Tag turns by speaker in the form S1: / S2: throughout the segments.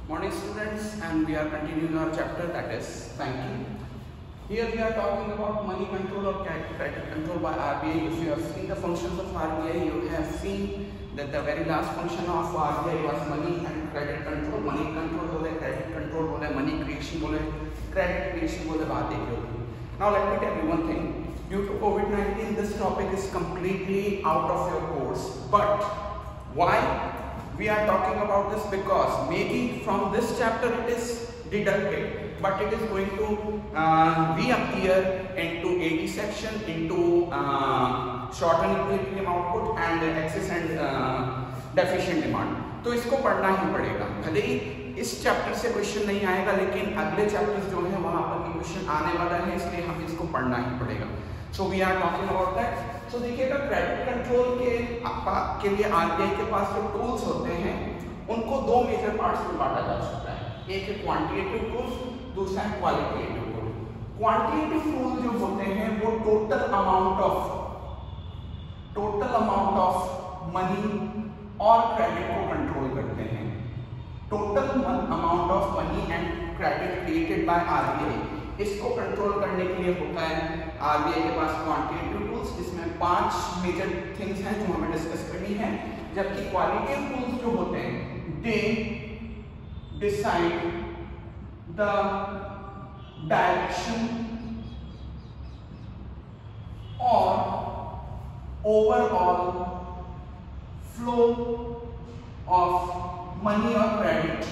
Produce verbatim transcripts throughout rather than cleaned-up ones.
S1: Morning students, and we are continuing our chapter, that is banking. Here we are talking about money control or credit control by R B I. If you have seen the functions of R B I, you have seen that the very last function of R B I was money and credit control. Money control बोले, credit control बोले, money creation बोले, credit creation बोले, बात एक होगी. Now let me tell you one thing. Due to COVID nineteen, this topic is completely out of your course. But why? We are talking about this because maybe from this chapter it is deducted, but it is going to uh, reappear into A D section, into uh, short and equilibrium output and excess and uh, deficient demand. तो इसको पढ़ना ही पड़ेगा. भले ही इस chapter से question नहीं आएगा, लेकिन अगले चैप्टर्स जो है वहां पर भी क्वेश्चन आने वाला है, इसलिए हम इसको पढ़ना ही पड़ेगा. So we are talking about that. So देखिएगा, क्रेडिट कंट्रोल के के लिए आरबीआई के पास जो टूल्स होते हैं उनको दो मेजर पार्ट्स में बांटा जा सकता है. एक है क्वांटिटेटिव टूल्स, दूसरा है क्वालिटेटिव टूल. क्वांटिटेटिव टूल जो होते हैं वो total amount of total amount of money और क्रेडिट को कंट्रोल करते हैं. Total amount of money and credit created by RBI, इसको कंट्रोल करने के लिए होता है आरबीआई के पास क्वांटिटेटिव टूल्स. इसमें पांच मेजर थिंग्स हैं जो हमें डिस्कस करनी है. जबकि क्वालिटेटिव टूल्स जो होते हैं, दे डिसाइड द डायरेक्शन और ओवरऑल फ्लो ऑफ मनी और credit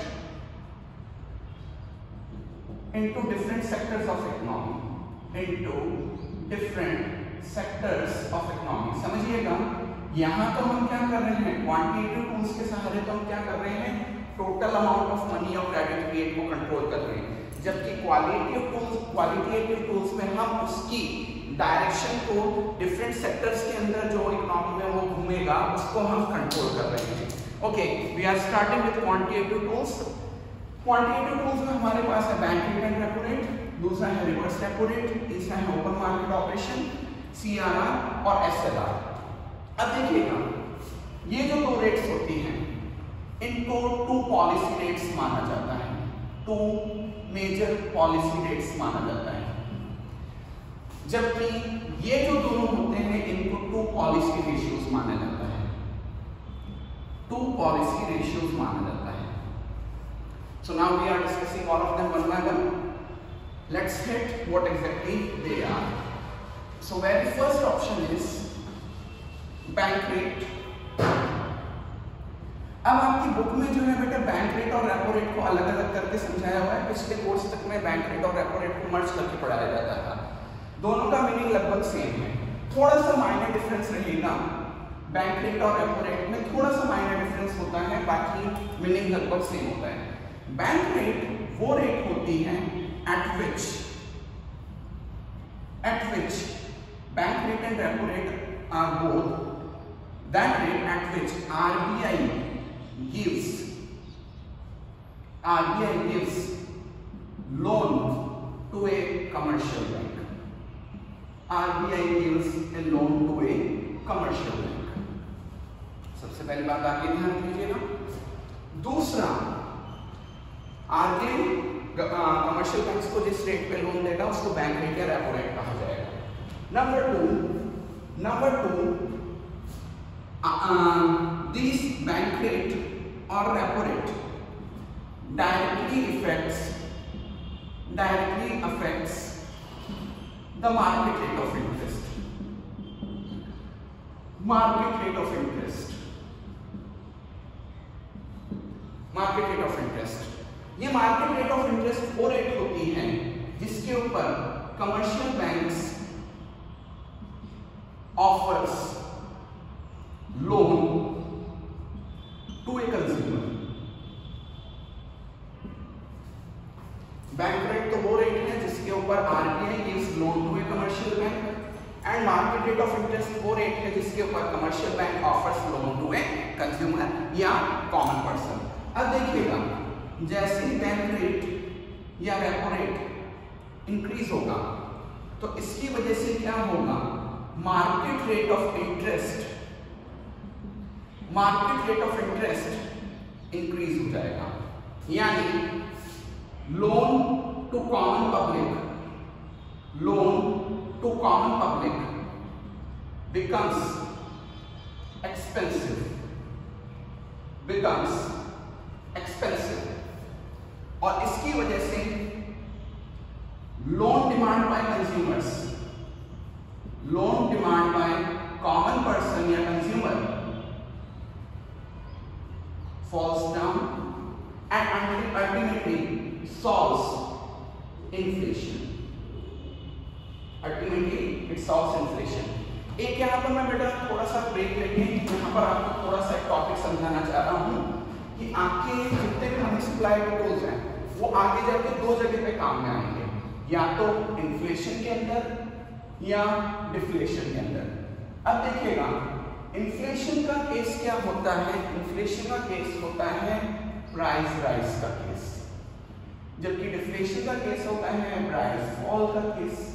S1: into different sectors of economy, into different sectors of economy. समझिएगा, यहाँ तो हम क्या कर रहे हैं, क्वांटिटेटिव टूल्स के सहारे तो हम क्या कर रहे हैं, टोटल अमाउंट ऑफ मनी और क्रेडिट क्रिएट को कंट्रोल कर रहे हैं. जबकि क्वालिटेटिव टूल्स क्वालिटेटिव टूल्स में हम उसकी डायरेक्शन को डिफरेंट सेक्टर्स के अंदर जो इकोनॉमी में वो घूमेगा उसको हम कंट्रोल कर रहे हैं. Okay, we are starting with quantitative tools. Quantitative tools में हमारे पास है bank rate and repo rate, दूसरा है रिवर्स रेपो रेट, तीसरा है ओपन मार्केट ऑपरेशन, सीआरआर और एसएलआर. अब देखिएगा, ये जो दो रेट्स होती हैं इनको टू पॉलिसी रेट्स माना जाता है. टू मेजर पॉलिसी रेट्स माना जाता है. जबकि ये जो दोनों होते हैं इनको टू पॉलिसी रेशियोज माना जाता है. टू पॉलिसी रेशियोज माना जाता है. So now we are discussing all of them one by one. Let's hit what exactly they are. So very first option is bank rate. अब आपकी बुक में जो है बेटा बैंक रेट और रेपो रेट को अलग अलग करके समझाया हुआ है. पिछले कोर्स तक में बैंक रेट और रेपो रेट को मर्ज करके पढ़ाया जाता था. दोनों का मीनिंग लगभग सेम है. थोड़ा सा माइनर डिफरेंस रहेगा. बैंक रेट और रेपो रेट में थोड़ा सा माइनर डिफरेंस होता है, बाकी मीनिंग लगभग सेम होता है. बैंक रेट वो रेट होती है at which at which bank rate and repo rate are both that rate at which RBI gives RBI gives loan to a commercial bank. RBI gives a loan to a commercial bank. सबसे पहली बात आगे ध्यान दीजिएगा. दूसरा, RBI commercial banks को जिस rate पे लोन देगा उसको बैंक रेट या रेपो रेट कहा जाएगा. Number two number two this bank rate और repo rate directly effects directly affects the market rate of interest. Market rate of interest market rate of interest ये market rate of interest वो rate होती है जिसके ऊपर commercial banks offers loan to a consumer. Bank rate तो वो rate है जिसके ऊपर RBI gives loan to a commercial bank, and market rate of interest वो रेट है जिसके ऊपर commercial bank offers loan to a consumer या कॉमन पर्सन. अब देखिएगा, जैसे बैंक रेट या रेपो रेट इंक्रीज होगा तो इसकी वजह से क्या होगा, market rate of interest market rate of interest increase हो जाएगा. यानी loan to common public, loan to common public becomes expensive, becomes expensive, और इसकी वजह से loan demand by consumers, loan demand by common person या consumer falls down and ultimately solves inflation. Ultimately it solves inflation. एक यहाँ पर मैं बेटा थोड़ा सा ब्रेक लेके यहाँ पर आपको थोड़ा सा एक टॉपिक समझाना चाह रहा हूँ कि आपके जितने भी मनी सप्लाई के टूल्स हैं वो आगे जाके दो जगह पे काम में आएंगे, या तो इन्फ्लेशन के अंदर या डिफ्लेशन के अंदर। अब देखिएगा इन्फ्लेशन का केस क्या होता है, इन्फ्लेशन का केस होता है प्राइस राइज का केस, जबकि डिफ्लेशन का केस होता है प्राइस फॉल का केस।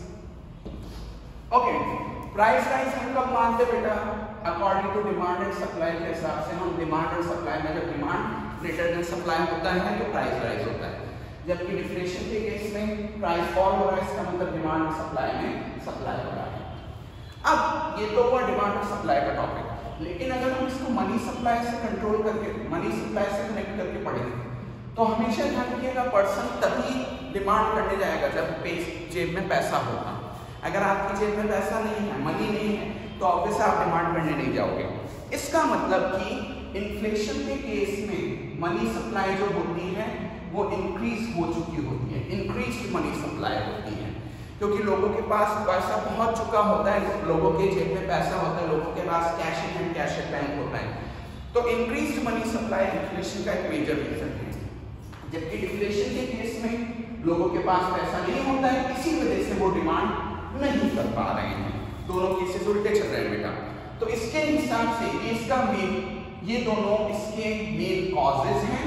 S1: ओके, प्राइस राइज हम कब मानते बेटा, according to demand and supply के हिसाब से हम डिमांड और सप्लाई में जब डिमांड ग्रेटर देन सप्लाई होता है तो प्राइस राइज होता है, जबकि डिफ्लेशन के केस में प्राइस फॉल हो रहा है, इसका मतलब डिमांड और सप्लाई में सप्लाई हो रहा है। अब ये तो हुआ डिमांड और सप्लाई का टॉपिक, लेकिन अगर हम इसको मनी सप्लाई से कंट्रोल करके, मनी सप्लाई से कनेक्ट करके पढ़ेंगे तो हमेशा ध्यान रखिएगा पर्सन तभी डिमांड करने जाएगा जब जेब में पैसा होगा। अगर आपकी जेब में पैसा नहीं है, मनी नहीं है, तो ऑब्वियसली आप डिमांड करने नहीं जाओगे। इसका मतलब कि इन्फ्लेशन के केस में मनी सप्लाई जो होती है वो इंक्रीज हो चुकी होती है, इंक्रीज मनी सप्लाई होती है, क्योंकि लोगों के पास पैसा पहुंच चुका होता है, लोगों के जेब में पैसा होता है, लोगों के पास cash in hand, cash at bank होता है। तो इंक्रीज मनी सप्लाई इन्फ्लेशन का एक मेजर रीजन है। जबकि डिफ्लेशन के केस में लोगों के पास पैसा नहीं होता है, इसी वजह से वो डिमांड नहीं कर पा रहे हैं। दोनों केसेस उल्टे चल रहे हैं बेटा। तो इसके हिसाब से ये इसका मेन, ये दोनों इसके मेन कॉजेज हैं,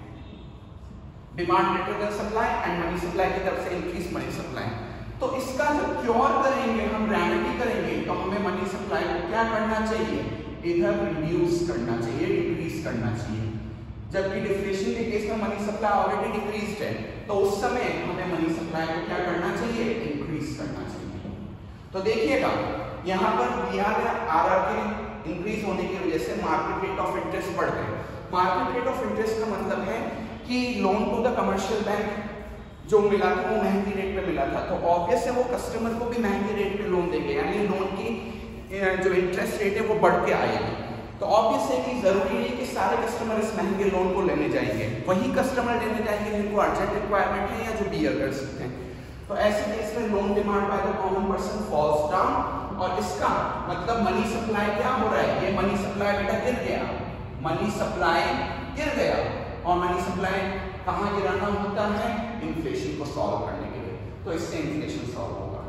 S1: demand greater than supply and money supply की तरफ से इंक्रीज मनी सप्लाई। तो इसका जब क्योर करेंगे, हम रेमेडी करेंगे, तो हमें मनी सप्लाई को क्या करना चाहिए, इधर रिड्यूस करना चाहिए, डिक्रीज करना चाहिए। जबकि डिफ्लेशन के केस में मनी सप्लाई ऑलरेडी डिक्रीज्ड है, तो उस समय हमें मनी सप्लाई को क्या करना चाहिए, इंक्रीज करना चाहिए। तो देखिएगा यहाँ पर दिया गया आरआर के इंक्रीज होने की वजह से मार्केट रेट ऑफ इंटरेस्ट बढ़ गए। मार्केट रेट ऑफ इंटरेस्ट का मतलब है कि loan to the commercial bank जो मिला था वो महंगी रेट पे मिला था, तो ऑब्वियस है वो कस्टमर को भी महंगी रेट पे लोन देंगे, यानी लोन की जो इंटरेस्ट रेट है वो बढ़ के आएगी। तो ऑब्वियस है कि जरूरी नहीं कि सारे कस्टमर इस महंगे लोन को लेने जाएंगे, वही कस्टमर लेने जाएंगे जिनको अर्जेंट रिक्वायरमेंट है या जो बियर कर सकते हैं। तो ऐसे केस में loan demand by the common person falls down, और इसका मतलब मनी सप्लाई क्या हो रहा है, ये मनी सप्लाई बेटा गिर गया, मनी सप्लाई गिर गया। और मनी सप्लाई कहाँ गिराना होता है, इन्फ्लेशन को सॉल्व करने के लिए, तो इससे इन्फ्लेशन सॉल्व होगा।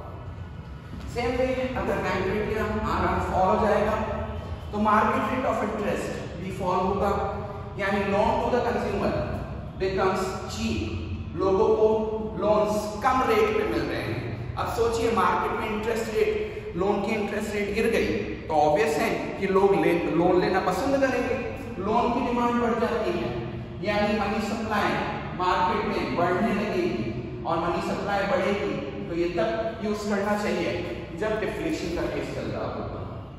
S1: सेम वे अगर बैंक रेट या आरआर फॉल हो जाएगा तो मार्केट रेट ऑफ इंटरेस्ट भी फॉल होगा, यानी loan to the consumer becomes cheap, लोगों को लोन्स कम रेट पे मिल रहे हैं। अब सोचिए मार्केट में इंटरेस्ट रेट, लोन की इंटरेस्ट रेट गिर गई तो ऑब्वियस है कि लोग ले, लोन लेना पसंद करेंगे, लोन की डिमांड बढ़ जाती है, यानी मनी सप्लाई मार्केट में बढ़ने लगेगी और मनी सप्लाई बढ़ेगी। तो ये तब यूज करना चाहिए जब डिफ्लेशन का केस चल रहा होगा।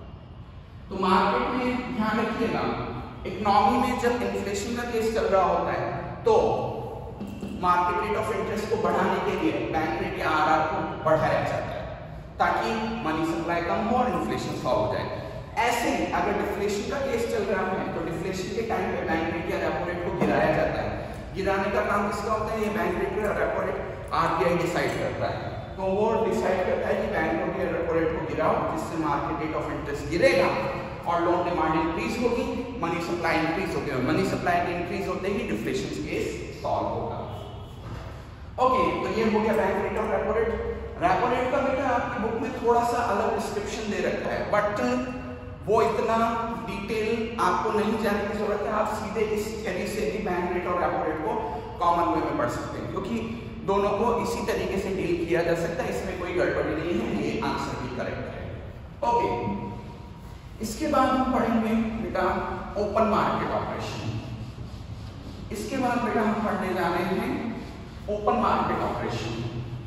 S1: तो मार्केट में ध्यान रखिएगा, इकोनॉमी में जब इन्फ्लेशन का केस चल रहा होता है तो मार्केट रेट ऑफ इंटरेस्ट को बढ़ाने के लिए बैंक रेट या आरआर को बढ़ाया जाता है ताकि मनी सप्लाई कम हो और इन्फ्लेशन सॉल्व हो जाए। ऐसे ही अगर डिफ्लेशन का केस चल रहा है तो डिफ्लेशन के टाइम पे बैंक रेट या रेपो रेट को गिराया जाता है। गिराने का काम किसका होता है, ये बैंक रेट या रेपो रेट आरबीआई डिसाइड करता है। तो वो डिसाइड करता है कि बैंक रेट या रेपो रेट को गिराओ जिससे मार्केट रेट ऑफ इंटरेस्ट गिरेगा और लोन डिमांड इंक्रीज होगी, मनी सप्लाई इंक्रीज होगी और मनी सप्लाई के इंक्रीज होते ही डिफ्लेशन केस सॉल्व होगा। ओके, तो ये हो गया बैंक रेट और रेपो रेट। रेपो रेट का बेटा आपकी बुक में थोड़ा सा अलग डिस्क्रिप्शन दे रखा है, बट वो इतना डिटेल आपको नहीं जानने की जरूरत है। आप सीधे इस थ्योरी से भी बैंक रेट और रेपो रेट को कॉमन वे में पढ़ सकते हैं, क्योंकि दोनों को इसी तरीके से डील किया जा सकता है, इसमें कोई गड़बड़ी नहीं है, ये आंसर भी करेक्ट है। ओके, इसके बाद हम पढ़ेंगे बेटा ओपन मार्केट ऑपरेशन। इसके बाद बेटा हम पढ़ने जा रहे हैं open market operation.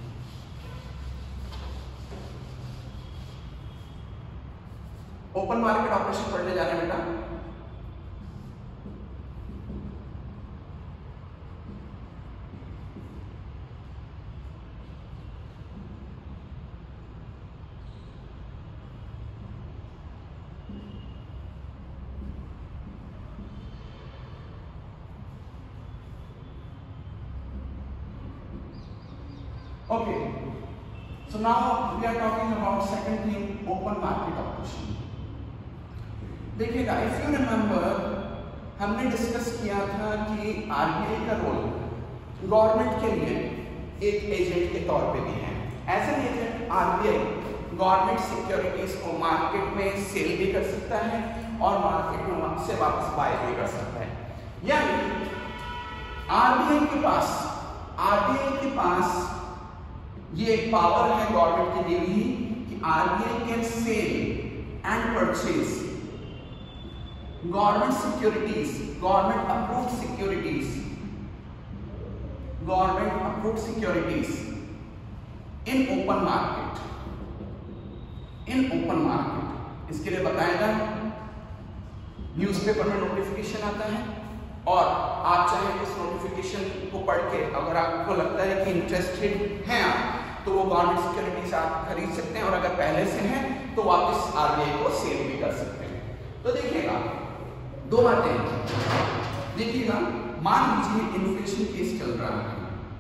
S1: Open market operation पढ़ने जा रहे हैं बेटा। Okay, so now we are talking about second thing, open market operation. देखिएगा, if you remember, हमने डिस्कस किया था कि आरबीआई का रोल गवर्नमेंट के लिए एक एजेंट के तौर पे भी है। As an agent RBI government securities को मार्केट में सेल भी कर सकता है और मार्केट में से वापस बाय भी कर सकता है। यानी आरबीआई के पास आरबीआई के पास ये पावर है गवर्नमेंट की दी हुई कि RBI can sell and purchase government securities, government approved securities, government approved securities in open market, in open market. इसके लिए बताया था न्यूज़पेपर में नोटिफिकेशन आता है और आप चाहे इस नोटिफिकेशन को पढ़ के अगर आपको लगता है कि इंटरेस्टेड हैं आप, तो वो गवर्नमेंट सिक्योरिटीज आप खरीद सकते हैं और अगर पहले से हैं तो वापस आरबीआई को सेल भी कर सकते हैं। तो देखिएगा दो बातें, देखिएगा मान लीजिए इन्फ्लेशन केस चल रहा है,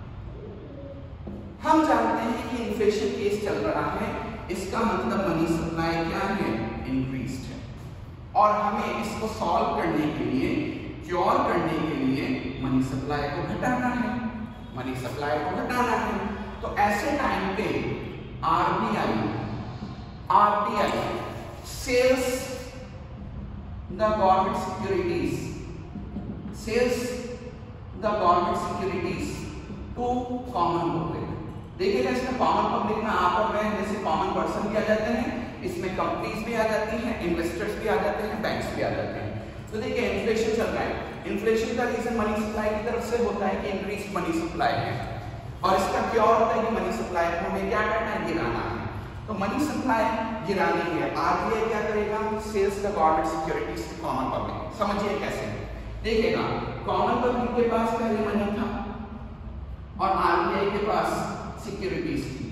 S1: हम जानते हैं कि इन्फ्लेशन केस चल रहा है, इसका मतलब मनी सप्लाई क्या है, इंक्रीज्ड है और हमें इसको सॉल्व करने के लिए, क्योर करने के लिए मनी सप्लाई को घटाना है, मनी सप्लाई को घटाना है। तो ऐसे टाइम पे RBI RBI sells the government securities sells the government securities to common public. देखिएगा इसमें कॉमन पब्लिक में आप और मैं जैसे कॉमन पर्सन भी आ जाते हैं, इसमें कंपनीज भी आ जाती हैं, इन्वेस्टर्स भी आ जाते हैं, बैंक्स भी आ जाते हैं। तो देखिए इन्फ्लेशन चल रहा है, इन्फ्लेशन का रीजन मनी सप्लाई की तरफ से होता है कि इंक्रीज मनी सप्लाई है और इसका क्या होता है कि मनी सप्लाई को हमें क्या करना है, गिराना है। तो मनी सप्लाई गिराने के लिए आरबीआई क्या करेगा, sells the government securities to common public. समझिए कैसे, देखिएगा कॉमन पब्लिक के पास पहले मनी था और आरबीआई के पास सिक्योरिटीज थी।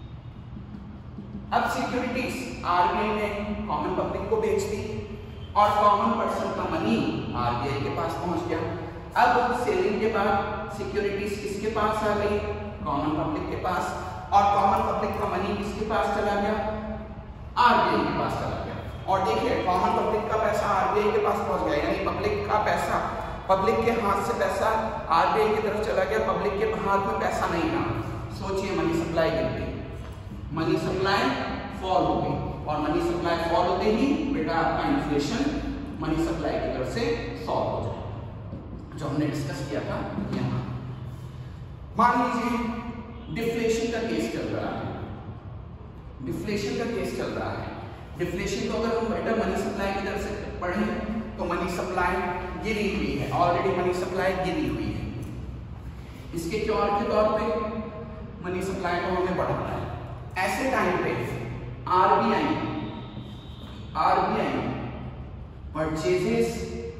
S1: अब सिक्योरिटीज आरबीआई ने कॉमन पब्लिक को बेच दी और कॉमन पर्सन का मनी आरबीआई के पास पहुंच गया। अब सेलिंग के बाद सिक्योरिटीज किसके पास आ गई, कॉमन पब्लिक के पास, और कॉमन पब्लिक का मनी किसके पास चला गया, आरबीआई के पास चला गया। और देखिए कॉमन पब्लिक का पैसा आरबीआई के पास पहुंच गया, यानी पब्लिक का पैसा, पब्लिक के हाथ से पैसा आरबीआई की तरफ चला गया, पब्लिक के हाथ में पैसा नहीं रहा। सोचिए मनी सप्लाई गिर गई, मनी सप्लाई फॉल हो गई और मनी सप्लाई फॉल होते ही बेटा आपका इन्फ्लेशन मनी सप्लाई की तरफ से सॉल्व हो जाए, जो हमने डिस्कस किया था यहाँ। मान लीजिए डिफ्लेशन का केस चल रहा है, डिफ्लेशन का केस चल रहा है। डिफ्लेशन को अगर हम बेटा मनी सप्लाई की तरफ से पढ़ें तो मनी सप्लाई गिरी हुई है, ऑलरेडी मनी सप्लाई गिरी हुई है। इसके क्योर के तौर पे मनी सप्लाई को हमें बढ़ाना है। ऐसे टाइम पे आरबीआई आरबीआई परचेजेस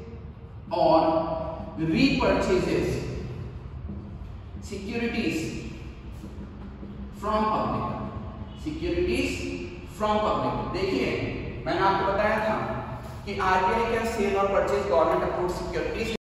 S1: और repurchases securities from public, securities from public. देखिए मैंने आपको बताया था कि आरबीआई का सेल और परचेज गवर्नमेंट अप्रूव्ड सिक्योरिटीज